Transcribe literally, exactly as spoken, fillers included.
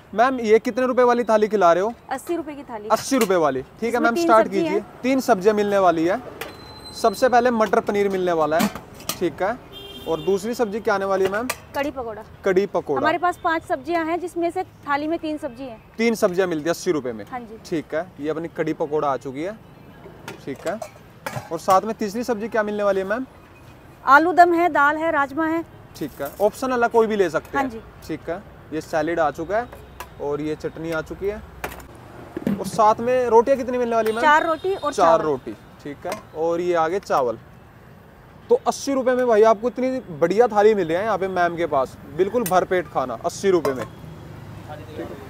Ma'am ये कितने रुपए वाली थाली खिला रहे हो? अस्सी रुपए की थाली। अस्सी रुपए वाली, ठीक है मैम, स्टार्ट कीजिए। तीन सब्जियां मिलने वाली है। सबसे पहले मटर पनीर मिलने वाला है, ठीक है। और दूसरी सब्जी क्या आने वाली है मैम? कड़ी पकौड़ा। कड़ी पकौड़ा। हमारे पास पांच सब्जियां हैं जिसमें से थाली में तीन सब्जी है। तीन सब्जियां मिलती है अस्सी रुपए में। हाँ जी, ठीक है। ये अपनी कड़ी पकौड़ा आ चुकी है, ठीक है। और साथ में तीसरी सब्जी क्या मिलने वाली है मैम? आलू दम है, दाल है, राजमा है। ठीक है, ऑप्शन अलग कोई भी ले सकते हैं। हाँ जी, ठीक है। ये सैलेड आ चुका है और ये चटनी आ चुकी है। और साथ में रोटियां कितनी मिलने वाली है मैम? चार रोटी और चार रोटी, ठीक है। और ये आगे चावल। तो अस्सी रुपए में भाई आपको इतनी बढ़िया थाली मिल रही है यहाँ पे मैम के पास, बिल्कुल भरपेट खाना अस्सी रुपए में, ठीक है।